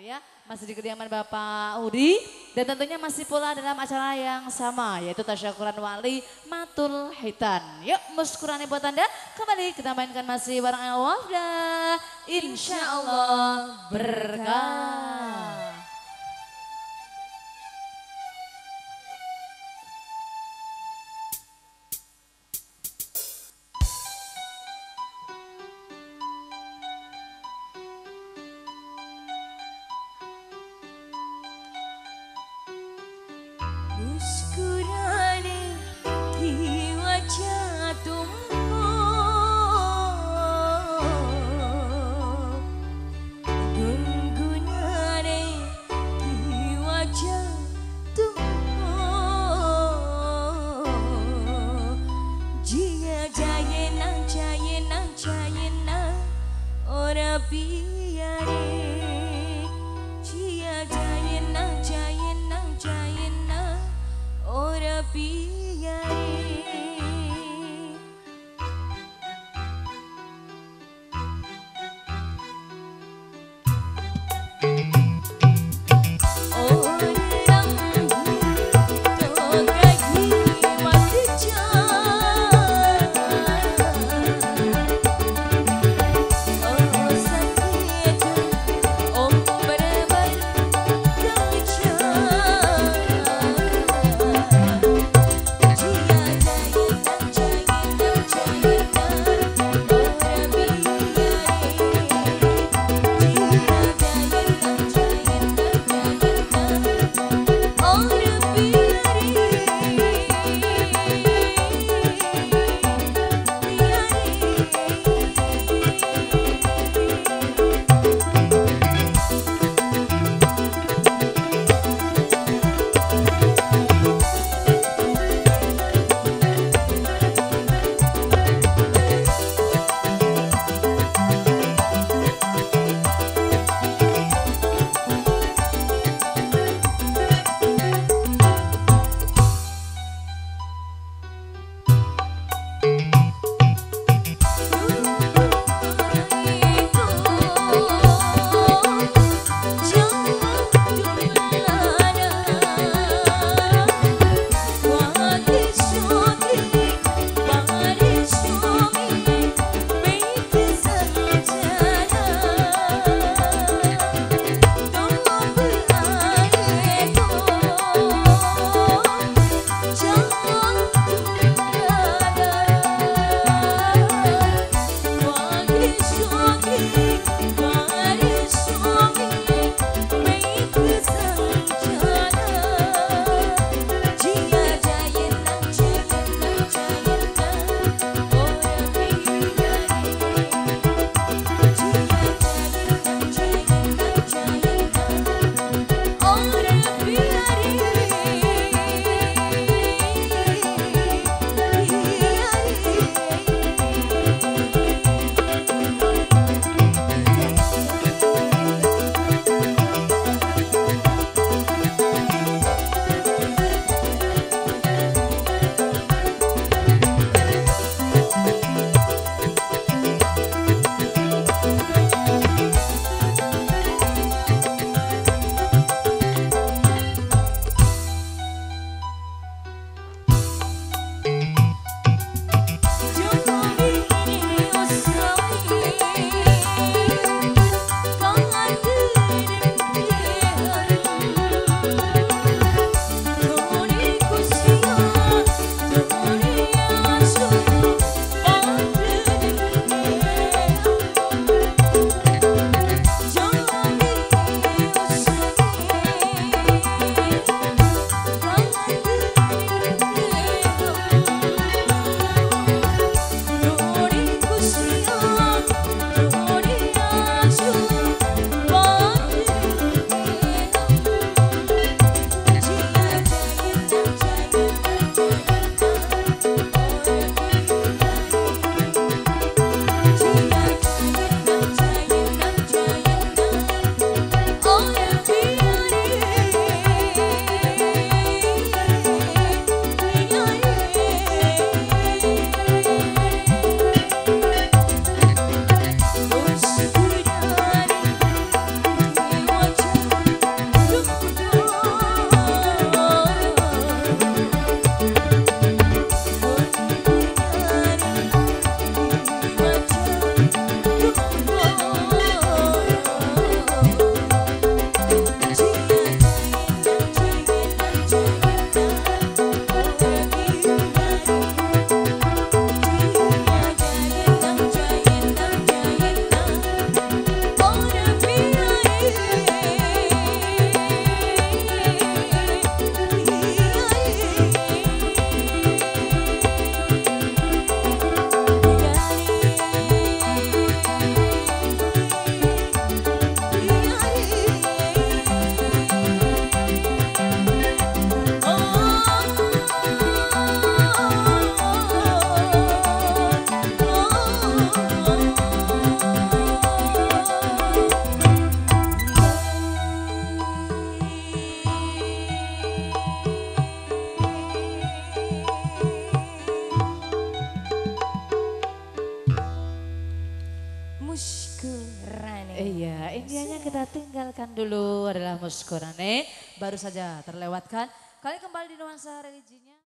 ya, masih di kediaman Bapak Udi dan tentunya masih pula dalam acara yang sama yaitu tasyakuran wali Matul Hitan. Yuk muskurani buat Anda, kembali kita mainkan masih bareng El Wafda. Insya Allah berkah. Muskurane di wajah tumu, gunggungane di wajah tumu, jia jayena ora biare, jia jayena ora biare. Muskurane. Iya, Indianya kita tinggalkan dulu adalah Muskurane. Baru saja terlewatkan. Kali kembali di nuansa religinya.